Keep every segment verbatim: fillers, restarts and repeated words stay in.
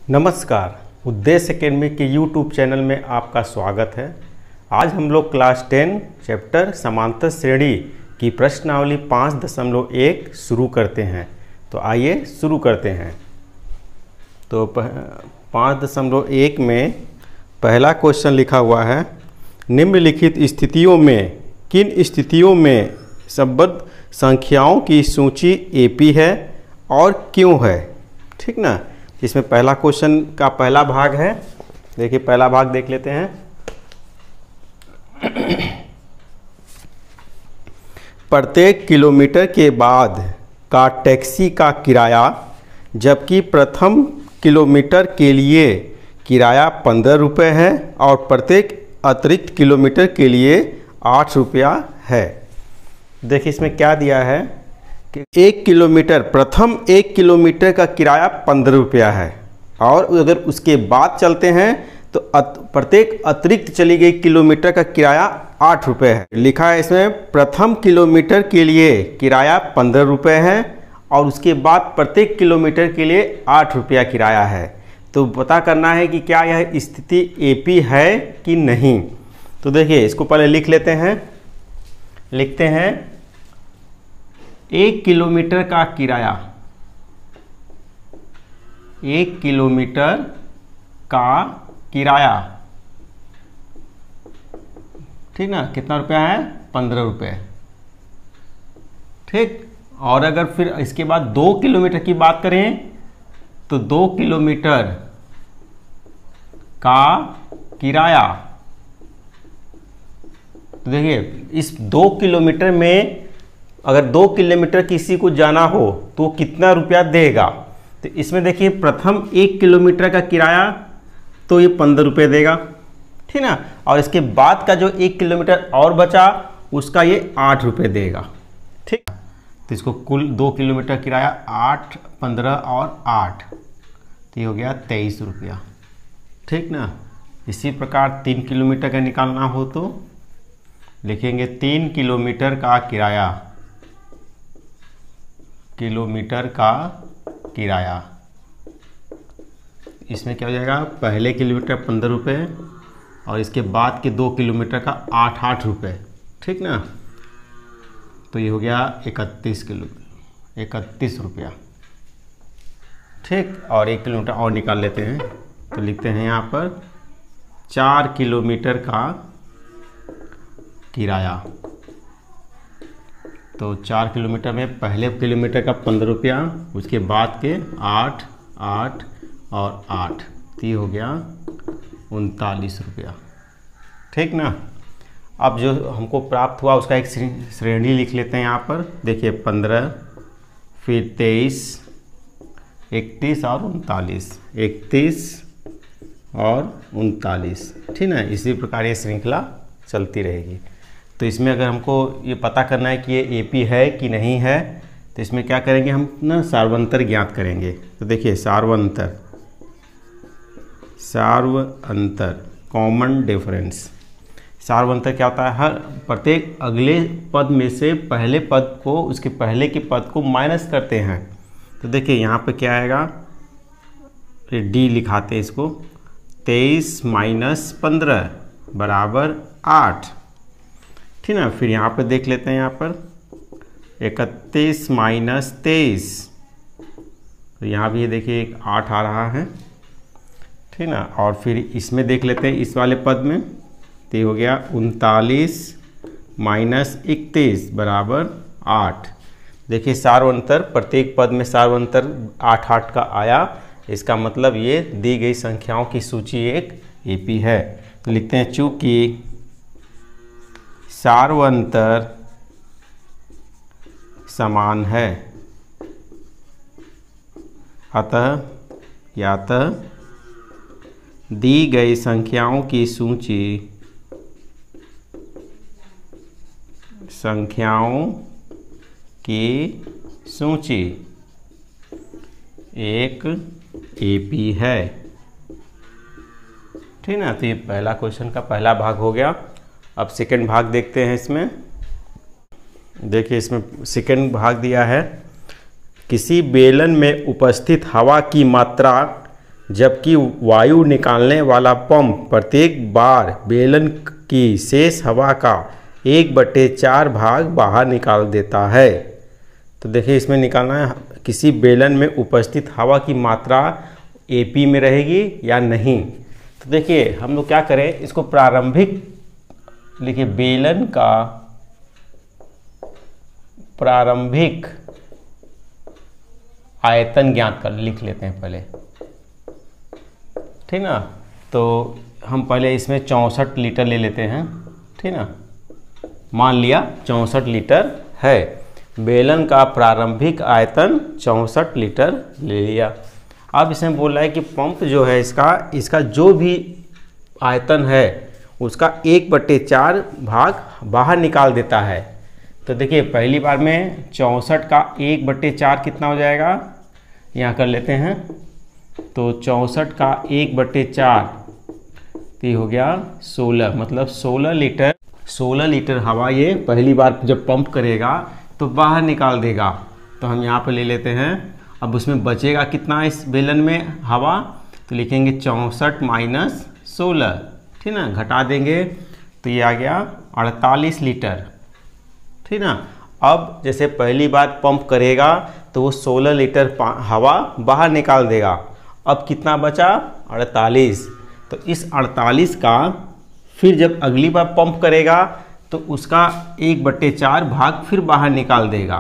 नमस्कार, उद्देश्य एकेडमी के यूट्यूब चैनल में आपका स्वागत है। आज हम लोग क्लास टेन चैप्टर समांतर श्रेणी की प्रश्नावली पाँच दशमलव एक शुरू करते हैं। तो आइए शुरू करते हैं। तो पाँच दशमलव एक में पहला क्वेश्चन लिखा हुआ है, निम्नलिखित स्थितियों में किन स्थितियों में संबद्ध संख्याओं की सूची एपी है और क्यों है। ठीक ना। इसमें पहला क्वेश्चन का पहला भाग है। देखिए पहला भाग देख लेते हैं। प्रत्येक किलोमीटर के बाद का टैक्सी का किराया, जबकि प्रथम किलोमीटर के लिए किराया पंद्रह रुपये है और प्रत्येक अतिरिक्त किलोमीटर के लिए आठ रुपया है। देखिए इसमें क्या दिया है कि एक किलोमीटर प्रथम एक किलोमीटर का किराया पंद्रह रुपया है और अगर उसके बाद चलते हैं तो प्रत्येक अतिरिक्त चली गई किलोमीटर का किराया आठ रुपये है। लिखा है इसमें प्रथम किलोमीटर के लिए किराया पंद्रह रुपये है और उसके बाद प्रत्येक किलोमीटर के लिए आठ रुपया किराया है। तो पता करना है कि क्या यह स्थिति एपी है कि नहीं। तो देखिए इसको पहले लिख लेते हैं। लिखते हैं एक किलोमीटर का किराया, एक किलोमीटर का किराया, ठीक ना, कितना रुपया है, पंद्रह रुपये। ठीक। और अगर फिर इसके बाद दो किलोमीटर की बात करें तो दो किलोमीटर का किराया, तो देखिए इस दो किलोमीटर में अगर दो किलोमीटर किसी को जाना हो तो कितना रुपया देगा। तो इसमें देखिए प्रथम एक किलोमीटर का किराया तो ये पंद्रह रुपये देगा, ठीक ना। और इसके बाद का जो एक किलोमीटर और बचा उसका ये आठ रुपये देगा। ठीक। तो इसको कुल दो किलोमीटर किराया आठ, पंद्रह और आठ, तो ये हो गया तेईस रुपया। ठीक ना। इसी प्रकार तीन किलोमीटर का निकालना हो तो लिखेंगे तीन किलोमीटर का किराया, किलोमीटर का किराया। इसमें क्या हो जाएगा, पहले किलोमीटर पंद्रह रुपये और इसके बाद के दो किलोमीटर का आठ आठ रुपये। ठीक ना। तो ये हो गया इकतीस किलो इकतीस रुपया। ठीक। और एक किलोमीटर और निकाल लेते हैं तो लिखते हैं यहाँ पर चार किलोमीटर का किराया। तो चार किलोमीटर में पहले किलोमीटर का पंद्रह रुपया, उसके बाद के आठ आठ और आठ, तो ये हो गया उनतालीस रुपया। ठीक ना। अब जो हमको प्राप्त हुआ उसका एक श्रेणी लिख लेते हैं यहाँ पर। देखिए पंद्रह, फिर तेईस, इकतीस और उनतालीस, इकतीस और उनतालीस। ठीक ना। इसी प्रकार ये श्रृंखला चलती रहेगी। तो इसमें अगर हमको ये पता करना है कि ये एपी है कि नहीं है तो इसमें क्या करेंगे, हम ना सार्वंतर ज्ञात करेंगे। तो देखिए सार्वंतर, सार्वंतर कॉमन डिफरेंस। सार्वंतर क्या होता है, हर प्रत्येक अगले पद में से पहले पद को उसके पहले के पद को माइनस करते हैं। तो देखिए यहाँ पे क्या आएगा, डी लिखाते हैं इसको, तेईस माइनस पंद्रह बराबर आठ। ठीक ना। फिर यहाँ पर देख लेते हैं, यहाँ पर इकतीस माइनस तेईस, तो यहाँ भी देखिए एक आठ आ रहा है। ठीक ना। और फिर इसमें देख लेते हैं इस वाले पद में, तो ये हो गया उनतालीस माइनस इकतीस बराबर आठ। देखिए सार्वंतर, प्रत्येक पद में सार्वंतर आठ आठ का आया। इसका मतलब ये दी गई संख्याओं की सूची एक एपी है। तो लिखते हैं चूंकि सार्वंतर समान है, अतः यातः दी गई संख्याओं की सूची संख्याओं की सूची एक एपी है। ठीक ना। तो ये पहला क्वेश्चन का पहला भाग हो गया। अब सेकंड भाग देखते हैं। इसमें देखिए इसमें सेकंड भाग दिया है, किसी बेलन में उपस्थित हवा की मात्रा जबकि वायु निकालने वाला पंप प्रत्येक बार बेलन की शेष हवा का एक बटे चार भाग बाहर निकाल देता है। तो देखिए इसमें निकालना है किसी बेलन में उपस्थित हवा की मात्रा एपी में रहेगी या नहीं। तो देखिए हम लोग क्या करें, इसको प्रारंभिक लिखिए, बेलन का प्रारंभिक आयतन ज्ञात कर लिख लेते हैं पहले, ठीक ना। तो हम पहले इसमें चौंसठ लीटर ले लेते हैं, ठीक ना। मान लिया चौंसठ लीटर है, बेलन का प्रारंभिक आयतन चौंसठ लीटर ले लिया। अब इसमें बोल रहा है कि पंप जो है इसका इसका जो भी आयतन है उसका एक बट्टे चार भाग बाहर निकाल देता है। तो देखिए पहली बार में चौंसठ का एक बट्टे चार कितना हो जाएगा, यहाँ कर लेते हैं। तो चौंसठ का एक बट्टे चार तो ये हो गया सोलह, मतलब सोलह लीटर सोलह लीटर हवा ये पहली बार जब पंप करेगा तो बाहर निकाल देगा। तो हम यहाँ पर ले लेते हैं। अब उसमें बचेगा कितना इस बेलन में हवा, तो लिखेंगे चौंसठ माइनस सोलह, ठीक ना, घटा देंगे तो ये आ गया अड़तालीस लीटर, ठीक ना। अब जैसे पहली बार पंप करेगा तो वो सोलह लीटर हवा बाहर निकाल देगा। अब कितना बचा, अड़तालीस। तो इस अड़तालीस का फिर जब अगली बार पंप करेगा तो उसका एक बट्टे चार भाग फिर बाहर निकाल देगा।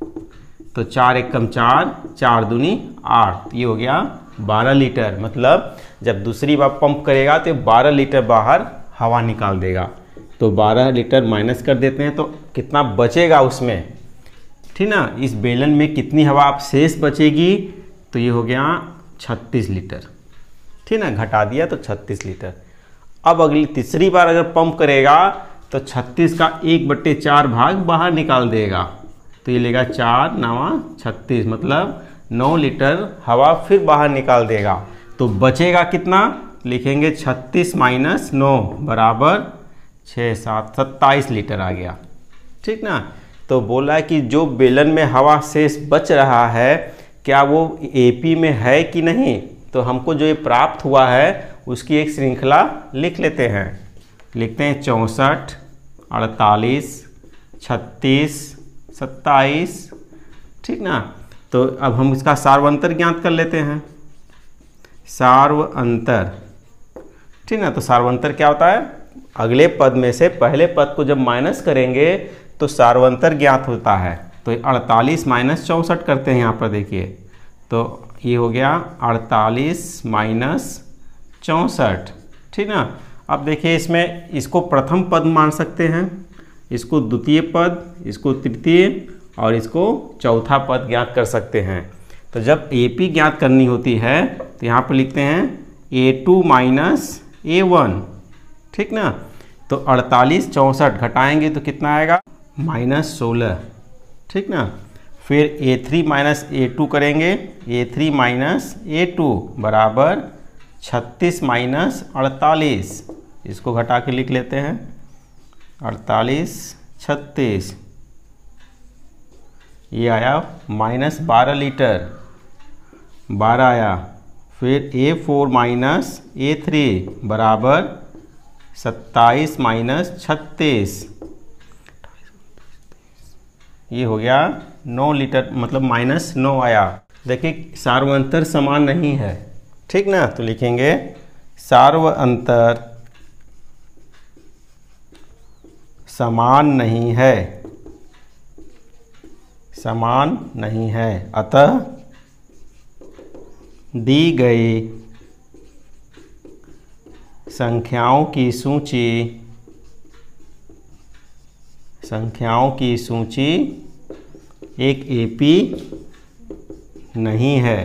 तो चार एक कम चार, चार दूनी आठ, ये हो गया बारह लीटर। मतलब जब दूसरी बार पंप करेगा तो बारह लीटर बाहर हवा निकाल देगा। तो बारह लीटर माइनस कर देते हैं तो कितना बचेगा उसमें, ठीक ना। इस बेलन में कितनी हवा आप शेष बचेगी, तो ये हो गया छत्तीस लीटर, ठीक ना, घटा दिया तो छत्तीस लीटर। अब अगली तीसरी बार अगर पंप करेगा तो छत्तीस का एक बट्टे चार भाग बाहर निकाल देगा। तो ये लेगा चार नवा छत्तीस, मतलब नौ लीटर हवा फिर बाहर निकाल देगा। तो बचेगा कितना, लिखेंगे छत्तीस माइनस नौ बराबर छः सात सत्ताईस लीटर आ गया, ठीक ना। तो बोला है कि जो बेलन में हवा शेष बच रहा है क्या वो एपी में है कि नहीं। तो हमको जो ये प्राप्त हुआ है उसकी एक श्रृंखला लिख लेते हैं। लिखते हैं चौंसठ, अड़तालीस, छत्तीस, सत्ताईस, ठीक ना। तो अब हम इसका सार्वंतर ज्ञात कर लेते हैं। सार्वंतर, ठीक ना। तो सार्वंतर क्या होता है, अगले पद में से पहले पद को जब माइनस करेंगे तो सार्वंतर ज्ञात होता है। तो अड़तालीस माइनस चौंसठ करते हैं यहाँ पर, देखिए तो ये हो गया अड़तालीस माइनस चौंसठ, ठीक ना। अब देखिए इसमें इसको प्रथम पद मान सकते हैं, इसको द्वितीय पद, इसको तृतीय और इसको चौथा पद ज्ञात कर सकते हैं। तो जब एपी ज्ञात करनी होती है तो यहाँ पर लिखते हैं A two minus A one, ठीक ना। तो अड़तालीस चौंसठ घटाएंगे तो कितना आएगा, माइनस सोलह, ठीक ना। फिर ए थ्री माइनस ए टू करेंगे, A three minus A two बराबर छत्तीस माइनस अड़तालीस, इसको घटा के लिख लेते हैं अड़तालीस छत्तीस, ये आया माइनस बारह लीटर, बारह आया। फिर A four minus A three बराबर सत्ताईस माइनस छत्तीस, ये हो गया नौ लीटर, मतलब माइनस नौ आया। देखिए सार्वंतर समान नहीं है, ठीक ना। तो लिखेंगे सार्वंतर समान नहीं है, समान नहीं है, अतः दी गई संख्याओं की सूची संख्याओं की सूची एक एपी नहीं है,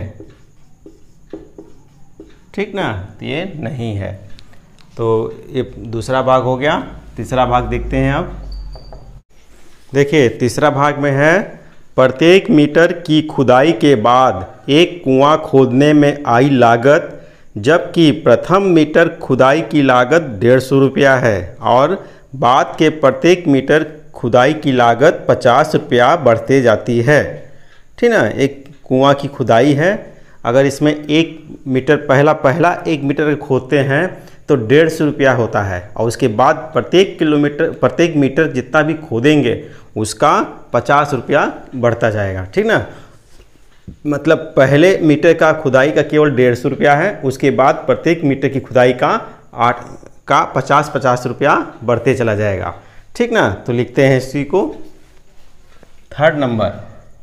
ठीक ना। तो ये नहीं है। तो ये दूसरा भाग हो गया। तीसरा भाग देखते हैं। अब देखिए तीसरा भाग में है, प्रत्येक मीटर की खुदाई के बाद एक कुआं खोदने में आई लागत, जबकि प्रथम मीटर खुदाई की लागत डेढ़ सौ रुपया है और बाद के प्रत्येक मीटर खुदाई की लागत पचास रुपया बढ़ते जाती है, ठीक ना। एक कुआं की खुदाई है, अगर इसमें एक मीटर पहला पहला एक मीटर खोदते हैं तो डेढ़ सौ रुपया होता है, और उसके बाद प्रत्येक किलोमीटर प्रत्येक मीटर जितना भी खोदेंगे उसका पचास रुपया बढ़ता जाएगा। ठीक ना, मतलब पहले मीटर का खुदाई का केवल डेढ़ सौ रुपया है, उसके बाद प्रत्येक मीटर की खुदाई का आठ का पचास पचास रुपया बढ़ते चला जाएगा। ठीक ना, तो लिखते हैं इसी को थर्ड नंबर।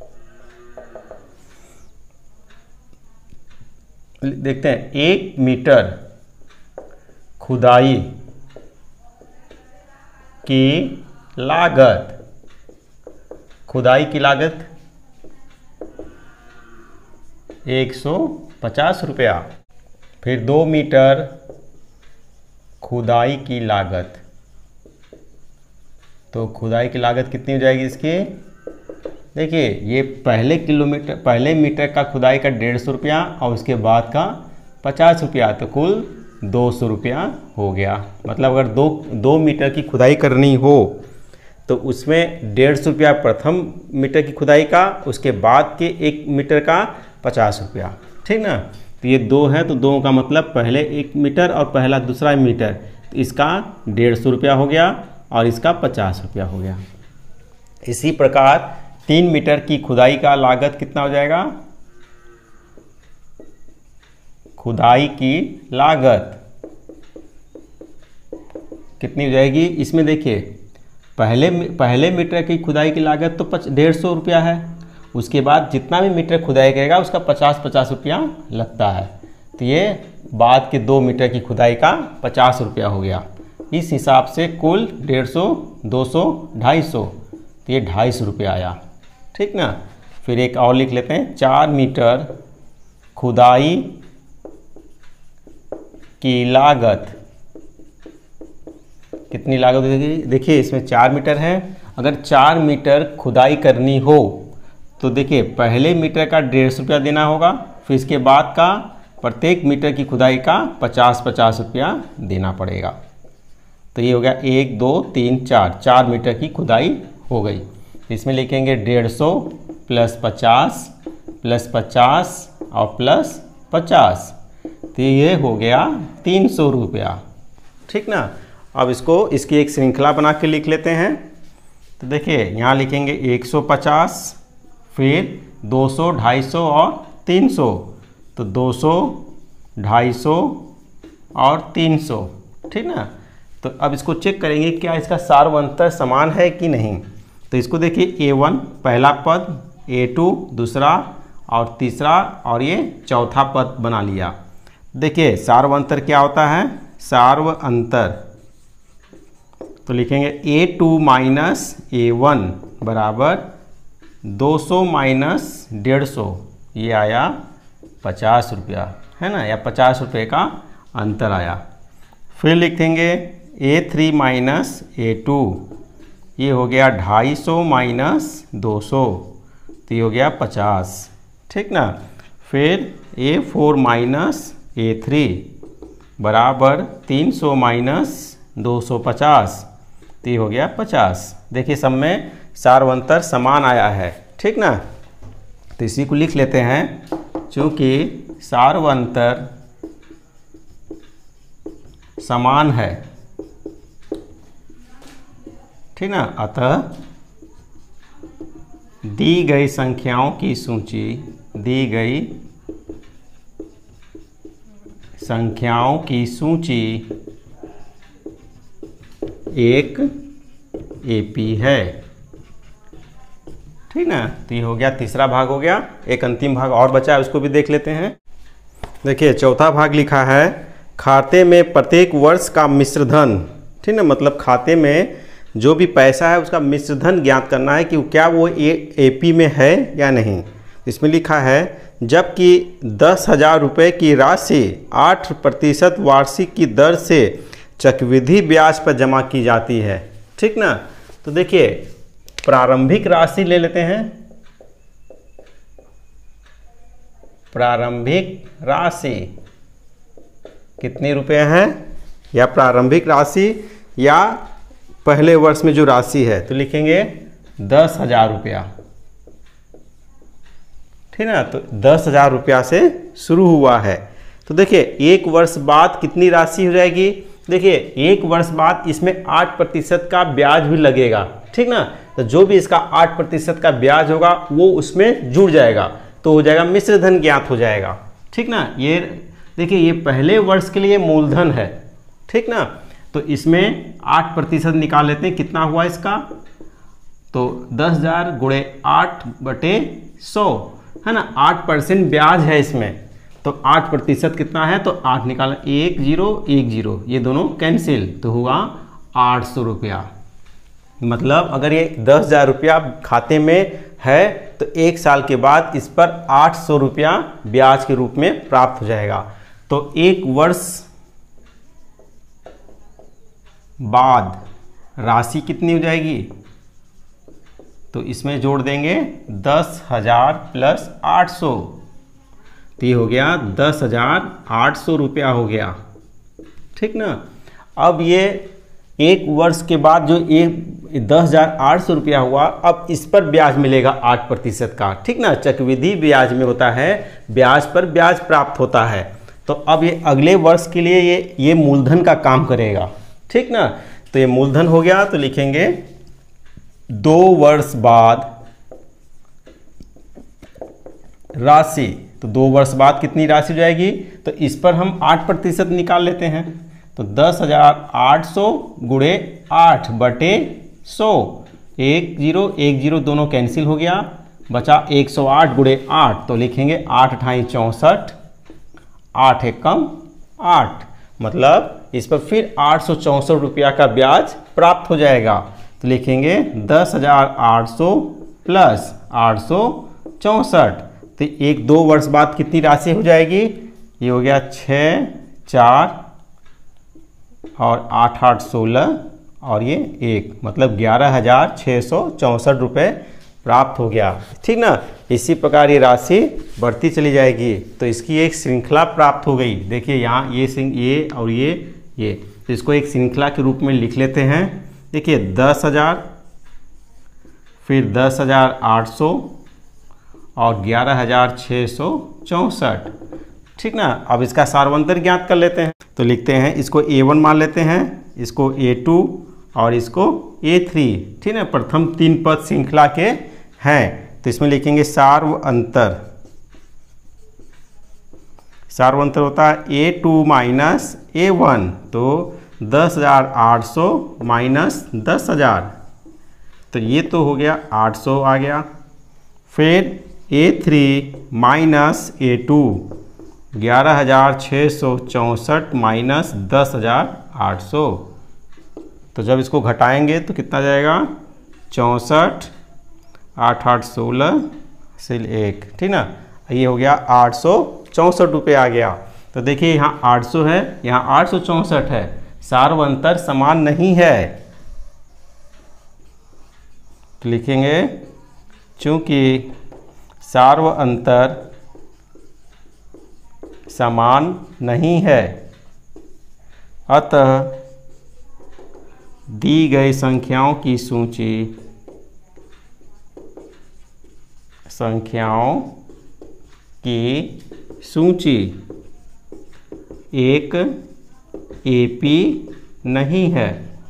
देखते हैं, एक मीटर खुदाई की लागत, खुदाई की लागत एक सौ पचास रुपया। फिर दो मीटर खुदाई की लागत, तो खुदाई की लागत कितनी हो जाएगी इसकी? देखिए, ये पहले किलोमीटर पहले मीटर का खुदाई का डेढ़ सौ रुपया और उसके बाद का पचास रुपया, तो कुल दो सौ रुपया हो गया। मतलब अगर दो दो मीटर की खुदाई करनी हो तो उसमें डेढ़ सौ रुपया प्रथम मीटर की खुदाई का, उसके बाद के एक मीटर का पचास रुपया। ठीक ना, तो ये दो है तो दो का मतलब पहले एक मीटर और पहला दूसरा मीटर, तो इसका डेढ़ सौ रुपया हो गया और इसका पचास रुपया हो गया। इसी प्रकार तीन मीटर की खुदाई का लागत कितना हो जाएगा? खुदाई की लागत कितनी हो जाएगी? इसमें देखिए, पहले पहले मीटर की खुदाई की लागत तो डेढ़ सौ रुपया है, उसके बाद जितना भी मीटर खुदाई करेगा उसका पचास पचास रुपया लगता है, तो ये बाद के दो मीटर की खुदाई का पचास रुपया हो गया। इस हिसाब से कुल डेढ़ सौ, दो सौ, ढाई सौ, तो ये ढाई सौ रुपया आया। ठीक ना, फिर एक और लिख लेते हैं, चार मीटर खुदाई की लागत कितनी लागत होगी? देखिए, इसमें चार मीटर है, अगर चार मीटर खुदाई करनी हो तो देखिए पहले मीटर का डेढ़ सौ रुपया देना होगा, फिर इसके बाद का प्रत्येक मीटर की खुदाई का पचास पचास रुपया देना पड़ेगा। तो ये हो गया एक दो तीन चार, चार मीटर की खुदाई हो गई। इसमें लिखेंगे डेढ़ सौ प्लस पचास प्लस पचास और प्लस पचास, तो ये हो गया तीन सौ रुपया। ठीक ना, अब इसको इसकी एक श्रृंखला बना के लिख लेते हैं। तो देखिए, यहाँ लिखेंगे एक सौ पचास, फिर दो सौ, ढाई सौ और तीन सौ, तो दो सौ, ढाई सौ और तीन सौ। ठीक ना, तो अब इसको चेक करेंगे क्या इसका सार्वंतर समान है कि नहीं। तो इसको देखिए, ए वन पहला पद, ए टू दूसरा और तीसरा, और ये चौथा पद बना लिया। देखिए सार्वंतर क्या होता है? सार्वंतर तो लिखेंगे A two minus A one बराबर दो सौ माइनस डेढ़ सौ, ये आया पचास रुपया, है ना, या पचास रुपये का अंतर आया। फिर लिखेंगे A three minus A two, ये हो गया ढाई सौ माइनस दो सौ, तो ये हो गया पचास। ठीक ना, फिर A four minus A three बराबर तीन सौ माइनस दो सौ पचास, तो ये हो गया पचास। देखिए सब में सार्वंतर समान आया है। ठीक ना, तो इसी को लिख लेते हैं, चूंकि सार्वंतर समान है, ठीक ना, अतः दी गई संख्याओं की सूची दी गई संख्याओं की सूची एक एपी है। ठीक ना, तो ये हो गया तीसरा भाग हो गया। एक अंतिम भाग और बचा है, उसको भी देख लेते हैं। देखिए चौथा भाग लिखा है, खाते में प्रत्येक वर्ष का मिश्र धन। ठीक ना, मतलब खाते में जो भी पैसा है उसका मिश्र धन ज्ञात करना है कि क्या वो ए एपी में है या नहीं। इसमें लिखा है, जबकि दस हजार रुपये की राशि आठ प्रतिशत वार्षिक की दर से चक्रवृद्धि ब्याज पर जमा की जाती है। ठीक ना, तो देखिए प्रारंभिक राशि ले लेते हैं। प्रारंभिक राशि कितने रुपए है, या प्रारंभिक राशि या पहले वर्ष में जो राशि है, तो लिखेंगे दस हजार रुपया। ठीक ना। तो दस हज़ार रुपया से शुरू हुआ है। तो देखिए एक वर्ष बाद कितनी राशि हो जाएगी। देखिए एक वर्ष बाद इसमें आठ प्रतिशत का ब्याज भी लगेगा, ठीक ना। तो जो भी इसका आठ प्रतिशत का ब्याज होगा वो उसमें जुड़ जाएगा, तो हो जाएगा मिश्र धन ज्ञात हो जाएगा, ठीक ना। ये देखिए ये पहले वर्ष के लिए मूलधन है, ठीक ना। तो इसमें आठ प्रतिशत निकाल लेते हैं, कितना हुआ इसका, तो दस हजार गुणे आठ बटे सौ, है ना। आठ परसेंट ब्याज है इसमें, तो आठ प्रतिशत कितना है, तो आठ निकाल, एक जीरो एक जीरो, ये दोनों कैंसिल, तो हुआ आठ सौ रुपया। मतलब अगर ये दस हजार रुपया खाते में है तो एक साल के बाद इस पर आठ सौ रुपया ब्याज के रूप में प्राप्त हो जाएगा। तो एक वर्ष बाद राशि कितनी हो जाएगी, तो इसमें जोड़ देंगे दस हजार प्लस आठ सौ, तो ये हो गया दस हजार आठ सौ रुपया हो गया, ठीक ना। अब ये एक वर्ष के बाद जो एक दस हजार आठ सौ रुपया हुआ, अब इस पर ब्याज मिलेगा आठ प्रतिशत का, ठीक ना। चक्रवृद्धि ब्याज में होता है, ब्याज पर ब्याज प्राप्त होता है। तो अब ये अगले वर्ष के लिए ये ये मूलधन का काम करेगा, ठीक ना। तो ये मूलधन हो गया, तो लिखेंगे दो वर्ष बाद राशि, तो दो वर्ष बाद कितनी राशि हो जाएगी, तो इस पर हम आठ प्रतिशत निकाल लेते हैं, तो दस हजार आठ सौ गुणे आठ बटे सौ, एक जीरो एक जीरो दोनों कैंसिल हो गया, बचा एक सौ आठ गुणे आठ, तो लिखेंगे आठ अठाई चौंसठ, आठ एक कम आठ, मतलब इस पर फिर आठ सौ चौंसठ रुपया का ब्याज प्राप्त हो जाएगा। तो लिखेंगे दस हजार आठ सौ प्लस आठ सौ चौंसठ, तो एक दो वर्ष बाद कितनी राशि हो जाएगी, ये हो गया छः चार और आठ आठ सोलह और ये एक, मतलब ग्यारह हजार छः सौ चौंसठ रुपये प्राप्त हो गया, ठीक ना। इसी प्रकार ये राशि बढ़ती चली जाएगी, तो इसकी एक श्रृंखला प्राप्त हो गई। देखिए यहाँ ये ये और ये ये, तो इसको एक श्रृंखला के रूप में लिख लेते हैं। देखिए दस हजार, फिर दस हजार आठ सौ और ग्यारह हजार छः सौ चौंसठ, ठीक ना। अब इसका सारवंतर ज्ञात कर लेते हैं, तो लिखते हैं इसको ए वन मान लेते हैं, इसको ए टू और इसको ए थ्री, ठीक है। प्रथम तीन पद श्रृंखला के हैं, तो इसमें लिखेंगे सार्व अंतर। सार्व अंतर होता है A two minus A one, तो दस हजार आठ सौ माइनस दस हजार, तो ये तो हो गया आठ सौ आ गया। फिर ए थ्री माइनस ए टू, ग्यारह हजार छः सौ चौंसठ माइनस दस हजार आठ सौ, तो जब इसको घटाएंगे तो कितना जाएगा, चौंसठ आठ आठ सोलह सिल एक, ठीक ना। ये हो गया आठ सौ चौंसठ रुपये आ गया। तो देखिए यहाँ आठ सौ है, यहाँ आठ सौ चौंसठ है, सार्व अंतर समान नहीं है, तो लिखेंगे चूंकि सार्व अंतर समान नहीं है, अतः दी गई संख्याओं की सूची संख्याओं की सूची एक एपी नहीं है,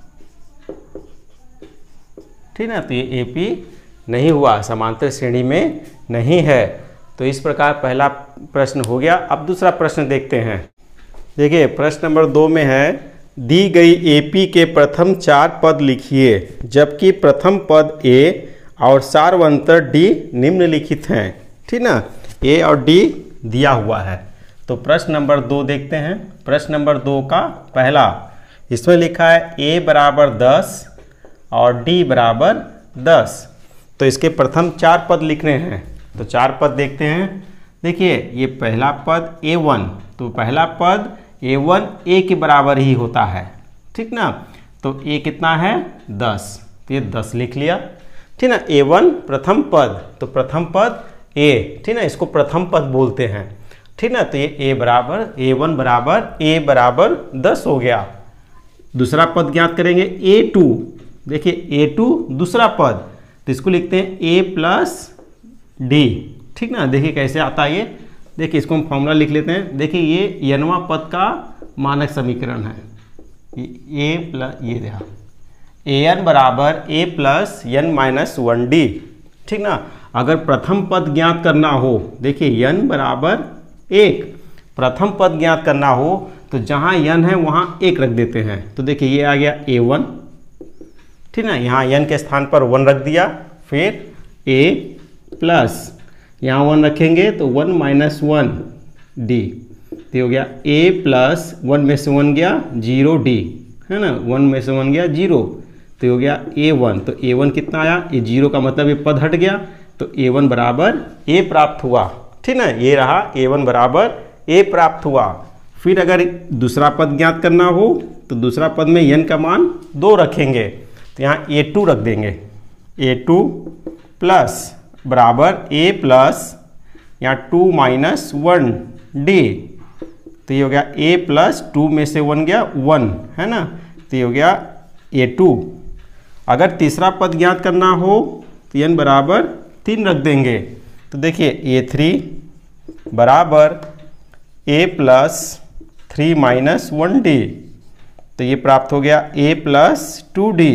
ठीक ना। तो ये एपी नहीं हुआ, समांतर श्रेणी में नहीं है। तो इस प्रकार पहला प्रश्न हो गया। अब दूसरा प्रश्न देखते हैं। देखिए प्रश्न नंबर दो में है, दी गई एपी के प्रथम चार पद लिखिए, जबकि प्रथम पद ए और सार्वंतर डी निम्नलिखित हैं, ठीक ना। ए और डी दिया हुआ है। तो प्रश्न नंबर दो देखते हैं। प्रश्न नंबर दो का पहला, इसमें लिखा है ए बराबर दस और डी बराबर दस। तो इसके प्रथम चार पद लिख रहे हैं, तो चार पद देखते हैं। देखिए ये पहला पद ए वन, तो पहला पद ए वन ए के बराबर ही होता है, ठीक ना। तो ए कितना है, दस, तो ये दस लिख लिया, ठीक ना। ए वन प्रथम पद, तो प्रथम पद ए, ठीक ना, इसको प्रथम पद बोलते हैं, ठीक ना। तो ये ए बराबर ए वन बराबर ए बराबर दस हो गया। दूसरा पद ज्ञात करेंगे ए टू। देखिए ए टू दूसरा पद, तो इसको लिखते हैं ए प्लस डी, ठीक ना। देखिए कैसे आता है ये, देखिए इसको हम फॉर्मूला लिख लेते हैं। देखिए ये एनवा पद का मानक समीकरण है, ए प्लस ये देखा ए एन बराबर a plus n minus one d, ठीक ना। अगर प्रथम पद ज्ञात करना हो, देखिए एन बराबर एक, प्रथम पद ज्ञात करना हो तो जहाँ एन है वहाँ एक रख देते हैं। तो देखिए ये आ गया ए वन, ठीक ना, यहाँ एन के स्थान पर वन रख दिया। फिर ए प्लस यहाँ वन रखेंगे तो वन माइनस वन डी, तो हो गया ए प्लस वन में से वन गया जीरो डी, है ना, वन में से वन गया जीरो, तो हो गया ए वन। तो ए वन कितना आया, ये जीरो का मतलब ये पद हट गया, तो ए वन बराबर ए प्राप्त हुआ, ठीक ना। ये रहा ए वन बराबर ए प्राप्त हुआ। फिर अगर दूसरा पद ज्ञात करना हो तो दूसरा पद में एन का मान दो रखेंगे, तो यहाँ ए टू रख देंगे, ए टू प्लस बराबर ए प्लस यहाँ टू माइनस वन डी, तो ये हो गया ए प्लस टू में से वन गया वन, है ना, तो ये हो गया ए टू। अगर तीसरा पद ज्ञात करना हो तो एन बराबर तीन रख देंगे, तो देखिए ए थ्री बराबर a plus three minus one d, तो ये प्राप्त हो गया ए प्लस टू डी,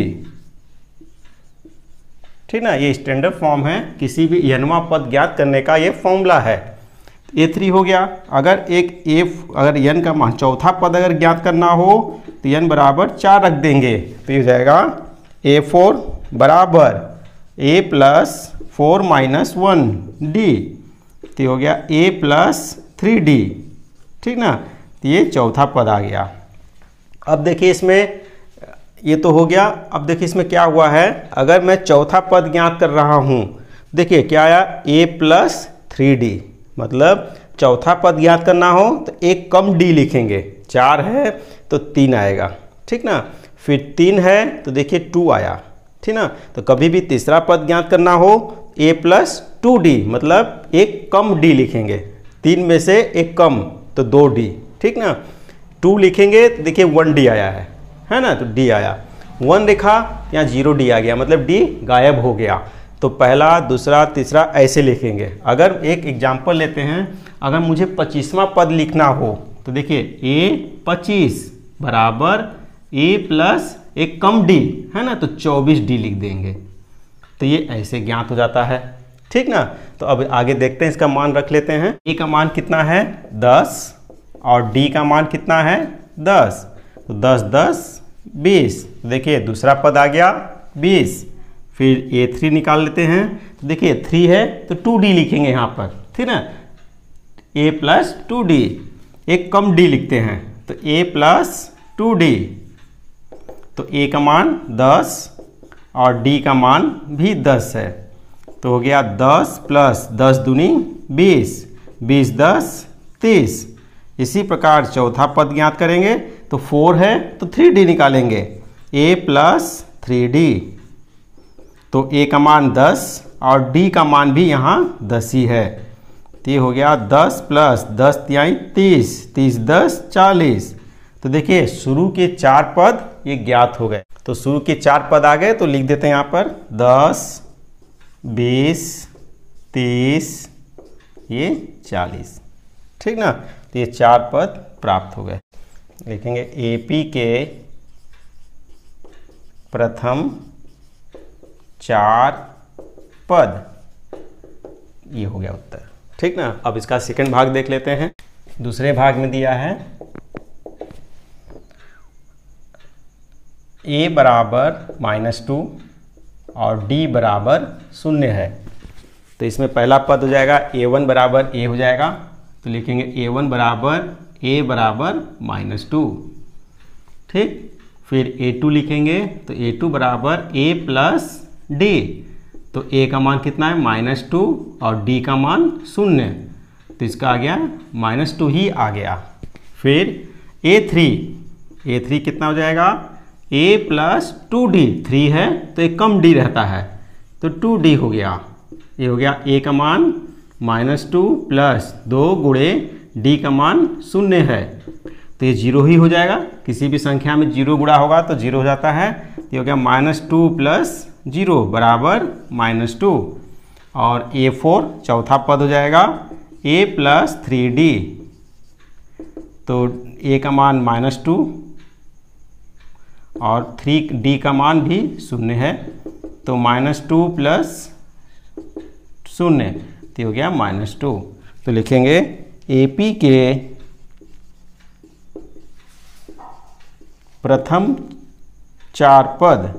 ठीक ना। ये स्टैंडर्ड फॉर्म है किसी भी एनवा पद ज्ञात करने का, ये फॉर्मूला है। ए थ्री हो गया। अगर एक ए अगर एन का मान चौथा पद अगर ज्ञात करना हो तो एन बराबर चार रख देंगे, तो ये हो जाएगा ए फोर बराबर a plus four minus one d, तो हो गया ए प्लस थ्री डी, ठीक ना। तो ये चौथा पद आ गया। अब देखिए इसमें ये तो हो गया। अब देखिए इसमें क्या हुआ है, अगर मैं चौथा पद ज्ञात कर रहा हूँ, देखिए क्या आया ए प्लस थ्री डी, मतलब चौथा पद ज्ञात करना हो तो एक कम डी लिखेंगे, चार है तो तीन आएगा, ठीक ना। फिर तीन है तो देखिए टू आया, ठीक ना। तो कभी भी तीसरा पद ज्ञात करना हो ए प्लस टू डी, मतलब एक कम डी लिखेंगे, तीन में से एक कम तो दो डी, ठीक ना। टू लिखेंगे तो देखिए वन डी आया है, है ना, तो डी आया। वन लिखा यहाँ जीरो डी आ गया, मतलब डी गायब हो गया। तो पहला दूसरा तीसरा ऐसे लिखेंगे। अगर एक एग्जाम्पल लेते हैं, अगर मुझे पच्चीसवां पद लिखना हो तो देखिए ए पच्चीस बराबर ए प्लस एक कम डी, है ना, तो चौबीस डी लिख देंगे, तो ये ऐसे ज्ञात हो जाता है, ठीक ना। तो अब आगे देखते हैं, इसका मान रख लेते हैं। ए का मान कितना है दस और डी का मान कितना है दस, तो दस दस बीस, देखिए दूसरा पद आ गया बीस। फिर ए थ्री निकाल लेते हैं, तो देखिए थ्री है तो टू डी लिखेंगे यहाँ पर, ठीक ना, ए प्लस टू डी, एक कम डी लिखते हैं, तो ए प्लस टू डी, तो ए का मान दस और डी का मान भी दस है, तो हो गया दस प्लस दस दूनी बीस, बीस दस तीस। इसी प्रकार चौथा पद ज्ञात करेंगे तो फोर है तो थ्री डी निकालेंगे, ए प्लस थ्री डी, तो ए का मान दस और डी का मान भी यहाँ दस ही है, तो ये हो गया दस प्लस दस तिहाई तीस, तीस दस चालीस। तो देखिए शुरू के चार पद ये ज्ञात हो गए, तो शुरू के चार पद आ गए, तो लिख देते हैं यहाँ पर दस बीस तीस ये चालीस, ठीक ना। तो ये चार पद प्राप्त हो गए। लिखेंगे एपी के प्रथम चार पद, ये हो गया उत्तर, ठीक ना। अब इसका सेकंड भाग देख लेते हैं। दूसरे भाग में दिया है a बराबर माइनस टू और d बराबर शून्य है, तो इसमें पहला पद हो जाएगा ए वन बराबर a हो जाएगा, तो लिखेंगे ए वन बराबर a बराबर माइनस टू, ठीक। फिर ए टू लिखेंगे तो ए टू बराबर a प्लस डी, तो a का मान कितना है माइनस टू और d का मान शून्य, तो इसका आ गया माइनस टू ही आ गया। फिर ए थ्री, ए थ्री कितना हो जाएगा a plus two d, three है तो एक कम d रहता है, तो टू डी हो गया, ये हो गया a का मान माइनस टू प्लस दो गुणे d का मान शून्य है, तो ये जीरो ही हो जाएगा। किसी भी संख्या में जीरो गुणा होगा तो जीरो हो जाता है, तो ये हो गया माइनस टू प्लस जीरो बराबर माइनस टू, और ए फोर चौथा पद हो जाएगा ए प्लस थ्री डी, तो ए का मान माइनस टू और थ्री डी का मान भी शून्य है, तो माइनस टू प्लस शून्य तो हो गया माइनस टू। तो लिखेंगे ए पी के प्रथम चार पद,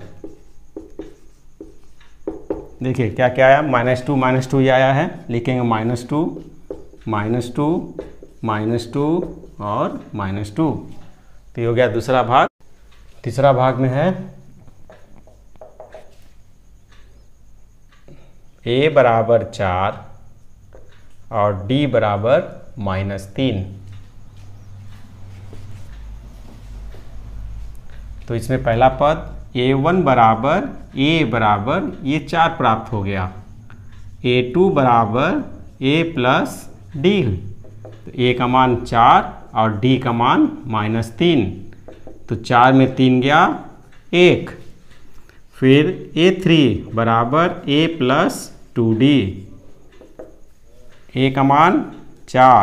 देखिए क्या क्या आया, माइनस टू माइनस टू ये आया है, लिखेंगे minus two minus two minus two और माइनस टू। तो ये हो गया दूसरा भाग। तीसरा भाग में है ए बराबर चार और डी बराबर माइनस तीन। तो इसमें पहला पद ए वन बराबर ए बराबर ये चार प्राप्त हो गया, ए टू बराबर ए प्लस डी, तो ए का मान चार और डी का मान माइनस तीन, तो चार में तीन गया एक। फिर ए थ्री बराबर a plus two d, a का मान चार,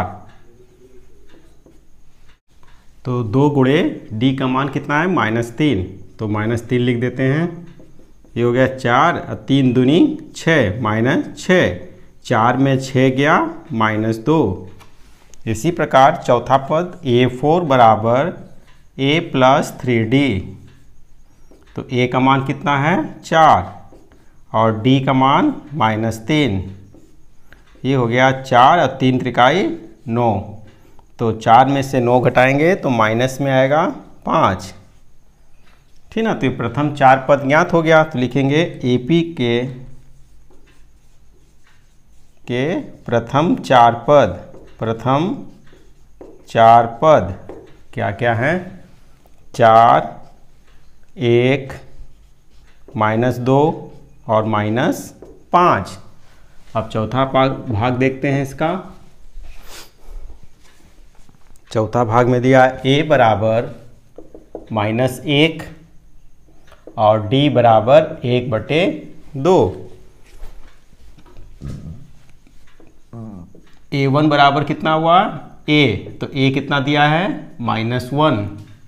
तो दो गुणे डी का मान कितना है माइनस तीन, तो माइनस तीन लिख देते हैं। ये हो गया चार और तीन दूनी छः माइनस छः, चार में छः गया माइनस दो। इसी प्रकार चौथा पद ए फोर बराबर ए प्लस थ्री डी, तो ए का मान कितना है चार और डी का मान माइनस तीन, ये हो गया चार और तीन त्रिकाई नौ, तो चार में से नौ घटाएंगे तो माइनस में आएगा पाँच, ठीक ना। तो ये प्रथम चार पद ज्ञात हो गया, तो लिखेंगे ए पी के के प्रथम चार पद, प्रथम चार पद क्या क्या हैं, चार एक माइनस दो और माइनस पाँच। अब चौथा भाग देखते हैं इसका। चौथा भाग में दिया ए बराबर माइनस एक और डी बराबर एक बटे दो। ए वन बराबर कितना हुआ ए, तो ए कितना दिया है माइनस वन,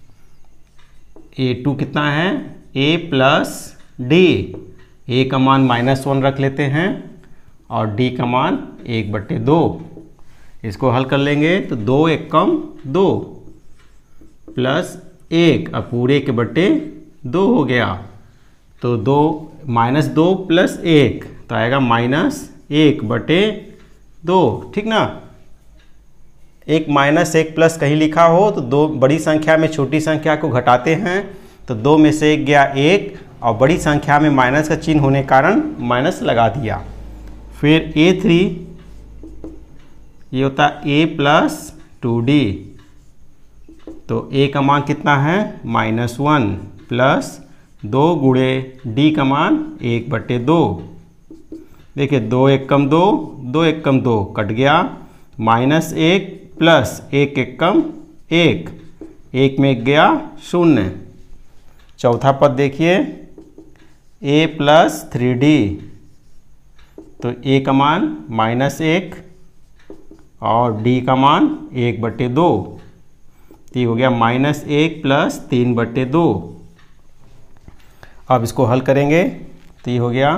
ए टू कितना है ए प्लस डी, ए का मान माइनस वन रख लेते हैं और डी का मान एक बट्टे दो। इसको हल कर लेंगे तो दो एक कम दो प्लस एक और पूरे के बट्टे दो हो गया, तो दो माइनस दो प्लस एक तो आएगा माइनस एक बटे दो, ठीक ना। एक माइनस एक प्लस कहीं लिखा हो तो दो बड़ी संख्या में छोटी संख्या को घटाते हैं, तो दो में से एक गया एक और बड़ी संख्या में माइनस का चिन्ह होने के कारण माइनस लगा दिया। फिर ए थ्री ये होता है ए प्लस टू डी, तो ए का मान कितना है माइनस वन प्लस दो गुणे डी का मान एक बटे दो। देखिए दो एक कम दो, दो एक कम दो कट गया, माइनस एक प्लस एक एक कम एक, एक में एक गया शून्य। चौथा पद देखिए ए प्लस थ्री डी, तो ए का मान माइनस एक और डी का मान एक बटे दो, तो ये हो गया माइनस एक प्लस तीन बटे दो। अब इसको हल करेंगे तो ये हो गया,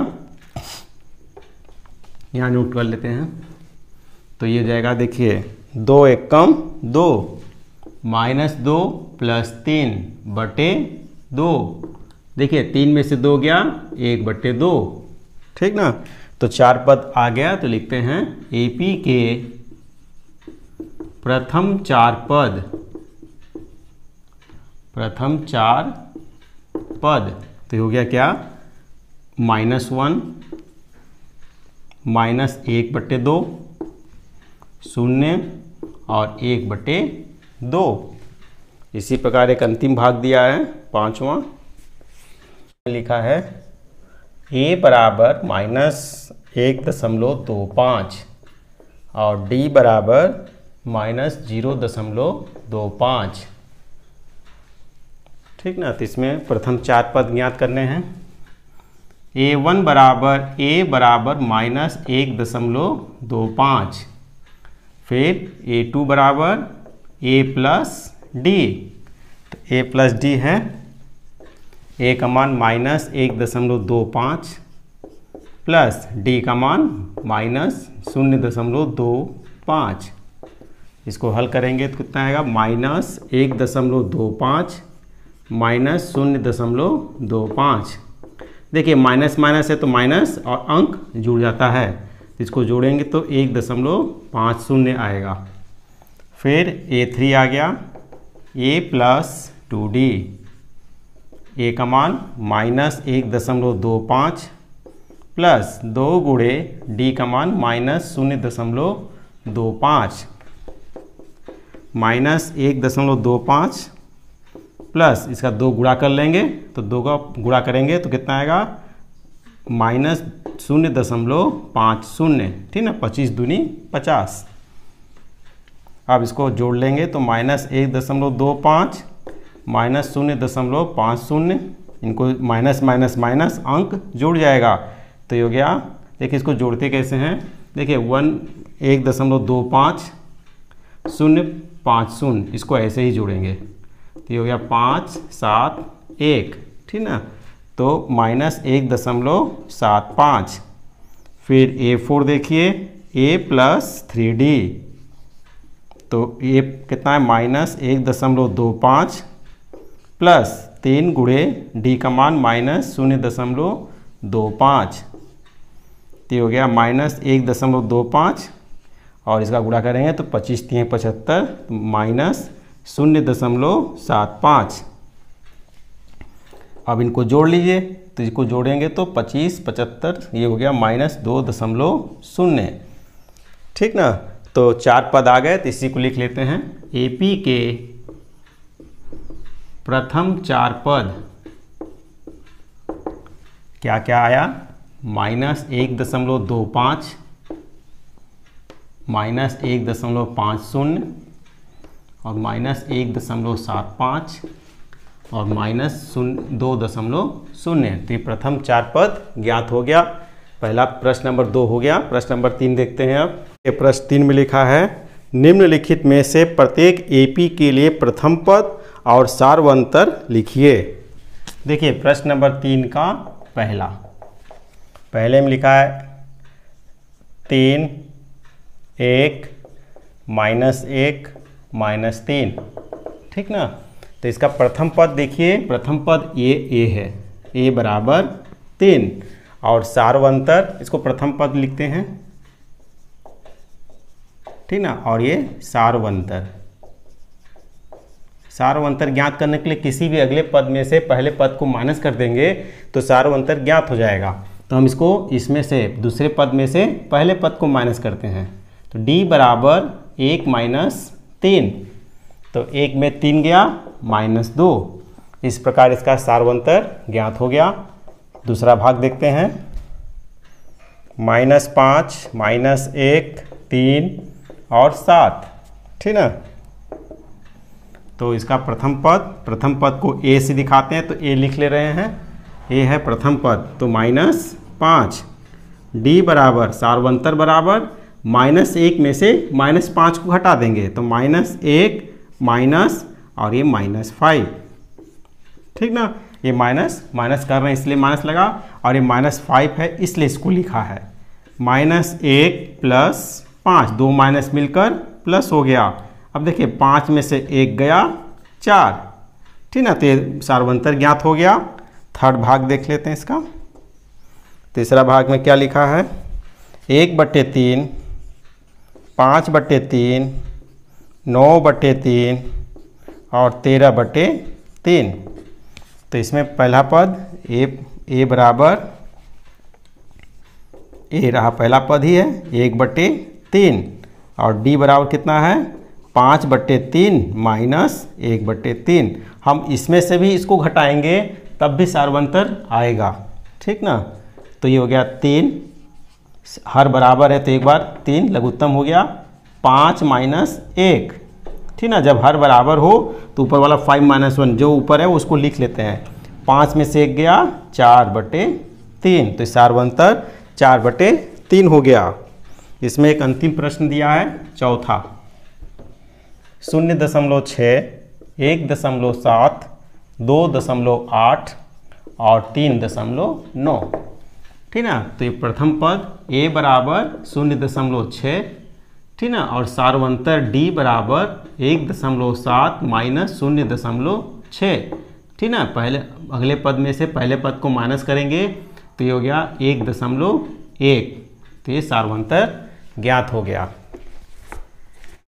यहाँ नोट कर लेते हैं, तो ये जाएगा देखिए दो एक कम दो, माइनस दो प्लस तीन बटे दो, देखिए तीन में से दो गया एक बटे दो, ठीक ना। तो चार पद आ गया, तो लिखते हैं ए पी के प्रथम चार पद, प्रथम चार पद, तो हो गया क्या माइनस वन माइनस एक बटे दो, शून्य और एक बटे दो। इसी प्रकार एक अंतिम भाग दिया है पांचवा, लिखा है ए बराबर माइनस एक दशमलव दो पाँच और डी बराबर माइनस जीरो दशमलव दो पाँच, ठीक ना। तो इसमें प्रथम चार पद ज्ञात करने हैं, ए वन बराबर ए बराबर माइनस एक दशमलव दो पाँच, फिर ए टू बराबर ए प्लस डी, तो ए प्लस डी है ए का मान माइनस एक दशमलव दो पाँच प्लस डी का मान माइनस शून्य दशमलव दो पाँच। इसको हल करेंगे तो कितना आएगा, माइनस एक दशमलव दो पाँच माइनस शून्य दशमलव दो पाँच। देखिए माइनस माइनस है तो माइनस और अंक जुड़ जाता है, इसको जोड़ेंगे तो एक दशमलव पाँच शून्य आएगा। फिर ए थ्री आ गया a plus two d, a का मान माइनस एक दशमलव दो पाँच प्लस दो गुणे डी का मान माइनस शून्य दशमलव दो पाँच, माइनस एक दशमलव दो पाँच प्लस इसका दो गुणा कर लेंगे तो दो का गुणा करेंगे तो कितना आएगा, माइनस शून्य दशमलव पाँच शून्य, ठीक ना, पच्चीस दूनी पचास। अब इसको जोड़ लेंगे तो माइनस एक दशमलव दो पाँच माइनस शून्य दशमलव पाँच शून्य, इनको माइनस माइनस माइनस अंक जुड़ जाएगा तो ये हो गया। देखिए इसको जोड़ते कैसे हैं, देखिए वन एक दशमलव दो पाँच शून्य पाँच शून्य, इसको ऐसे ही जोड़ेंगे तो ये हो गया पाँच सात एक, ठीक ना, तो माइनस एक दशमलव सात पाँच। फिर ए फोर देखिए ए प्लस थ्री डी, तो ए कितना है, माइनस एक दशमलव दो पाँच प्लस तीन गुणे डी का मान माइनस शून्य दशमलव दो पाँच, तो ये हो गया माइनस एक दशमलव दो पाँच और इसका गुणा करेंगे तो पच्चीस तीन पचहत्तर, तो माइनस शून्य दशमलव सात पाँच। अब इनको जोड़ लीजिए तो इसको जोड़ेंगे तो पच्चीस पचहत्तर, ये हो गया माइनस दो दशमलव शून्य, ठीक ना। तो चार पद आ गए तो इसी को लिख लेते हैं। एपी के प्रथम चार पद क्या क्या आया, माइनस एक दशमलव दो पाँच माइनस एक दशमलव पाँच शून्य और माइनस एक दशमलव सात पाँच और माइनस शून्य दो दशमलव शून्य। तो ये प्रथम चार पद ज्ञात हो गया। पहला प्रश्न नंबर दो हो गया। प्रश्न नंबर तीन देखते हैं। अब ये प्रश्न तीन में लिखा है, निम्नलिखित में से प्रत्येक एपी के लिए प्रथम पद और सार्वंतर लिखिए। देखिए प्रश्न नंबर तीन का पहला, पहले में लिखा है तीन एक माइनस एक माइनस तीन, ठीक ना। तो इसका प्रथम पद देखिए, प्रथम पद ये ए है, ए बराबर तीन, और सार्वंतर इसको प्रथम पद लिखते हैं, ठीक ना, और ये सार्वंतर। सार्वंतर ज्ञात करने के लिए किसी भी अगले पद में से पहले पद को माइनस कर देंगे तो सार्वंतर ज्ञात हो जाएगा। तो हम इसको इसमें से दूसरे पद में से पहले पद को माइनस करते हैं। तो d बराबर एक माइनस तीन, तो एक में तीन गया माइनस दो, इस प्रकार इसका सार्वंतर ज्ञात हो गया। दूसरा भाग देखते हैं, माइनस पाँच माइनस एक तीन और सात, ठीक ना। तो इसका प्रथम पद, प्रथम पद को ए से दिखाते हैं तो ए लिख ले रहे हैं, ए है प्रथम पद, तो माइनस पाँच, डी बराबर सार्वंतर बराबर माइनस एक में से माइनस पाँच को हटा देंगे तो माइनस एक माइनस और ये माइनस फाइव, ठीक ना। ये माइनस माइनस कर रहे हैं इसलिए माइनस लगा, और ये माइनस फाइव है इसलिए इसको लिखा है। माइनस एक प्लस पाँच, दो माइनस मिलकर प्लस हो गया। अब देखिए पाँच में से एक गया चार, ठीक ना, तो ये सार्वंतर ज्ञात हो गया। थर्ड भाग देख लेते हैं इसका। तीसरा भाग में क्या लिखा है, एक बट्टे तीन, पाँच बट्टे तीन, नौ बट्टे तीन और तेरह बट्टे तीन। तो इसमें पहला पद ए ए बराबर ए रहा, पहला पद ही है, एक बट्टे तीन, और डी बराबर कितना है, पाँच बट्टे तीन माइनस एक बट्टे तीन। हम इसमें से भी इसको घटाएंगे तब भी सार्वंतर आएगा, ठीक ना। तो ये हो गया तीन, हर बराबर है तो एक बार तीन लघुत्तम हो गया, पाँच माइनस एक, ठीक ना। जब हर बराबर हो तो ऊपर वाला फाइव माइनस वन जो ऊपर है उसको लिख लेते हैं। पाँच में से एक गया चार बटे तीन, तो सार्वंतर चार बटे तीन हो गया। इसमें एक अंतिम प्रश्न दिया है चौथा, शून्य दशमलव छः, एक दशमलव सात, दो दशमलव आठ और तीन दशमलव नौ, ठीक ना। तो ये प्रथम पद ए बराबर शून्य दशमलव छः, ठीक ना, और सार्वंतर डी बराबर एक दशमलव सात माइनस शून्य दशमलव छः, ठीक ना। पहले अगले पद में से पहले पद को माइनस करेंगे तो ये हो गया एक दशमलव एक, तो ये सार्वंतर ज्ञात हो गया।